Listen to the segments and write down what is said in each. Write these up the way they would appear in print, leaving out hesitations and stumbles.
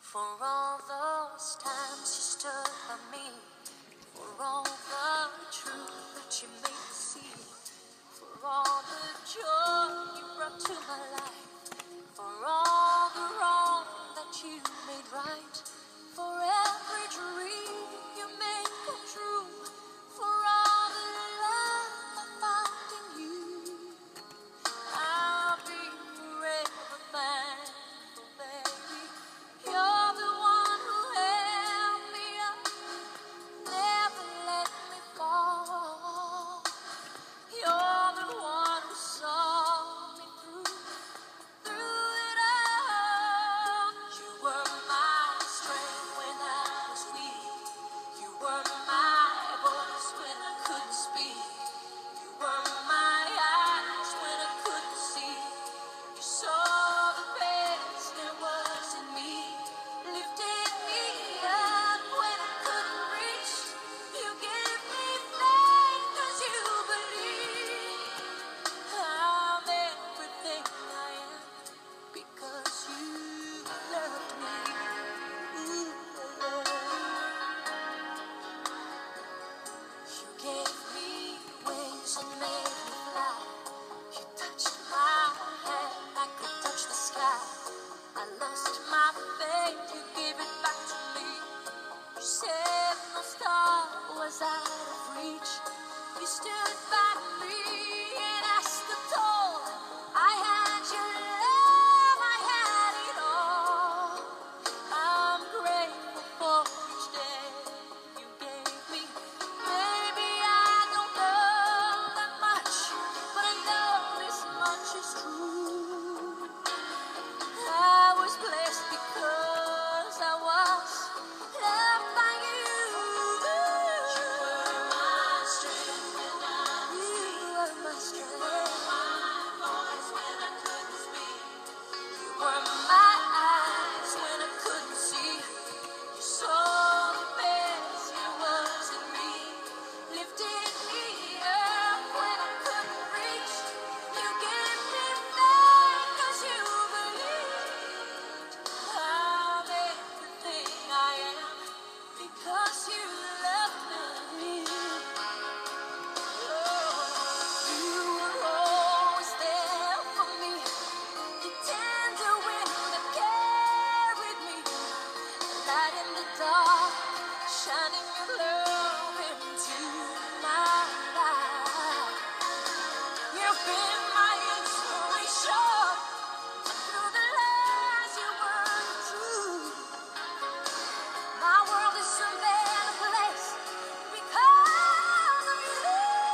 For all those times you stood by me, for all the truth that you made me see, for all the joy you brought to my life, for all the wrong that you made right, for every dream you made come true, for all the love I found in you, I'll be forever thankful, baby. You're the one who held me up, never let me fall. You're the one who saw me through it all. You were my strength when I was weak. You were my voice when I couldn't speak. You were my eyes when I couldn't see. You saw the best there was in me, lifted me up when I couldn't reach. You gave me faith 'cause you believe. I'm everything I am because you love me. Ooh, you gave me wings and made me fly. You touched my hand, I could touch the sky. I lost my faith, you gave it back to me. You said no star was out of reach. You stood by me and I stood tall. I had your love, I had it all. I'm grateful for each day you gave me. Maybe I don't know that much, but I know this much is true. I was blessed because I was loved by you. You were my strength when I was weak. You were my strength. You were my voice when I couldn't speak. You were my eyes when I couldn't see. You saw the best there was in me, lifted me up when I couldn't reach. You gave me faith 'cause you believed. I'm everything I am because you love me. You were always there for me, the tender wind that carried me, light in the dark, shining your love into my life. You've been my inspiration through the lies you weren't true. My world is a better place because of you.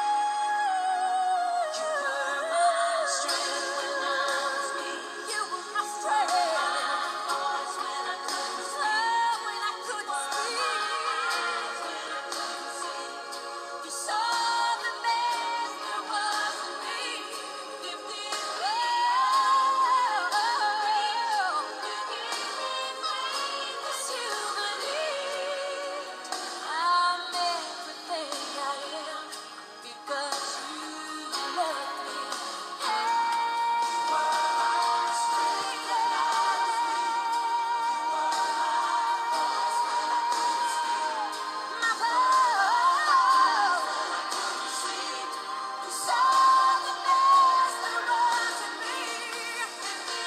You were my strength when I was weak. You were my strength. You were my voice when I couldn't speak. When I couldn't speak. When I couldn't see. You saw the best there was in me. Lifted me up. You gave me faith 'cause you believed. I'm everything I am because you love me. You were my strength when I was weak. You were my voice when I couldn't speak. My voice when I couldn't sleep. You saw the best there was in me. Lifted me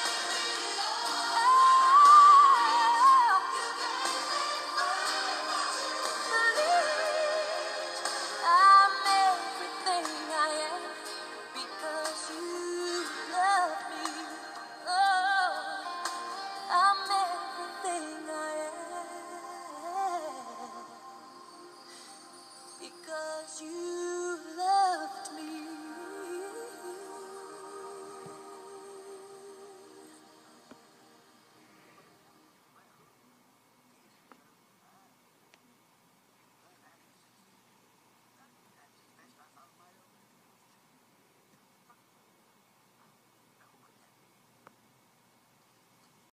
up. You gave me faith 'cause you believed. I'm everything I am because you love me. Oh, I'm everything I am because you